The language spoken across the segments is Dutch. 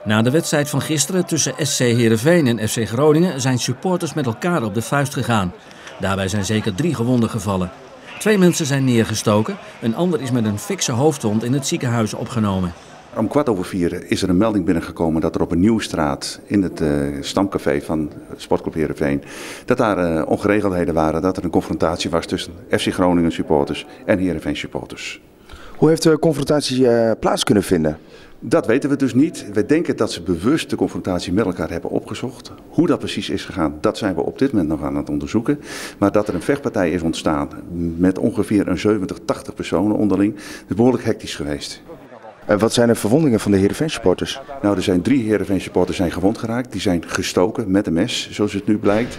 Na de wedstrijd van gisteren tussen SC Heerenveen en FC Groningen zijn supporters met elkaar op de vuist gegaan. Daarbij zijn zeker 3 gewonden gevallen. 2 mensen zijn neergestoken, een ander is met een fikse hoofdwond in het ziekenhuis opgenomen. Om 4:15 is er een melding binnengekomen dat er op een Nieuwstraat in het stamcafé van Sportclub Heerenveen, dat daar ongeregeldheden waren, dat er een confrontatie was tussen FC Groningen supporters en Heerenveen supporters. Hoe heeft de confrontatie plaats kunnen vinden? Dat weten we dus niet. We denken dat ze bewust de confrontatie met elkaar hebben opgezocht. Hoe dat precies is gegaan, dat zijn we op dit moment nog aan het onderzoeken. Maar dat er een vechtpartij is ontstaan met ongeveer een 70-80 personen onderling, is behoorlijk hectisch geweest. Wat zijn de verwondingen van de Heerenveen supporters? Nou, er zijn 3 Heerenveen supporters zijn gewond geraakt. Die zijn gestoken met een mes, zoals het nu blijkt.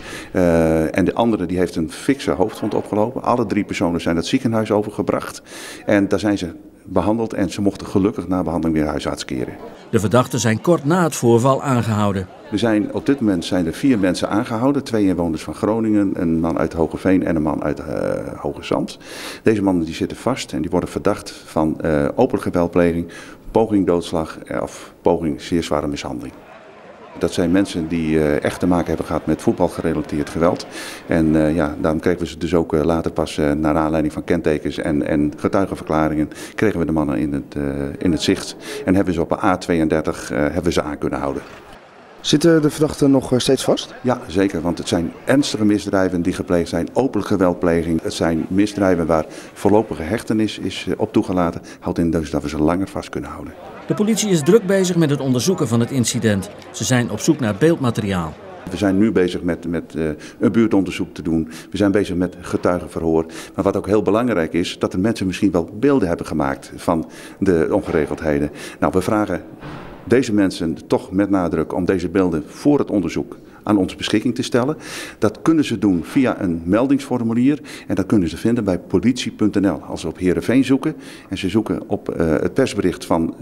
En de andere die heeft een fikse hoofdwond opgelopen. Alle 3 personen zijn het ziekenhuis overgebracht. En daar zijn ze behandeld en ze mochten gelukkig na behandeling weer huisarts keren. De verdachten zijn kort na het voorval aangehouden. Op dit moment zijn er 4 mensen aangehouden. 2 inwoners van Groningen, een man uit Hogeveen en een man uit Hoogezand. Deze mannen die zitten vast en die worden verdacht van openlijke geweldpleging, poging doodslag of poging zeer zware mishandeling. Dat zijn mensen die echt te maken hebben gehad met voetbalgerelateerd geweld. En daarom kregen we ze dus ook later pas naar aanleiding van kentekens en getuigenverklaringen kregen we de mannen in het zicht. En hebben we ze op de A32 hebben we ze aan kunnen houden. Zitten de verdachten nog steeds vast? Ja, zeker, want het zijn ernstige misdrijven die gepleegd zijn, openlijke geweldpleging. Het zijn misdrijven waar voorlopige hechtenis is op toegelaten. Houdt in dus dat we ze langer vast kunnen houden. De politie is druk bezig met het onderzoeken van het incident. Ze zijn op zoek naar beeldmateriaal. We zijn nu bezig met een buurtonderzoek te doen. We zijn bezig met getuigenverhoor. Maar wat ook heel belangrijk is, dat de mensen misschien wel beelden hebben gemaakt van de ongeregeldheden. Nou, we vragen deze mensen toch met nadruk om deze beelden voor het onderzoek aan onze beschikking te stellen. Dat kunnen ze doen via een meldingsformulier en dat kunnen ze vinden bij politie.nl. Als ze op Heerenveen zoeken en ze zoeken op het persbericht van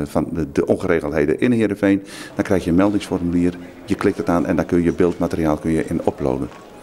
de ongeregeldheden in Heerenveen, dan krijg je een meldingsformulier, je klikt het aan en dan kun je beeldmateriaal in uploaden.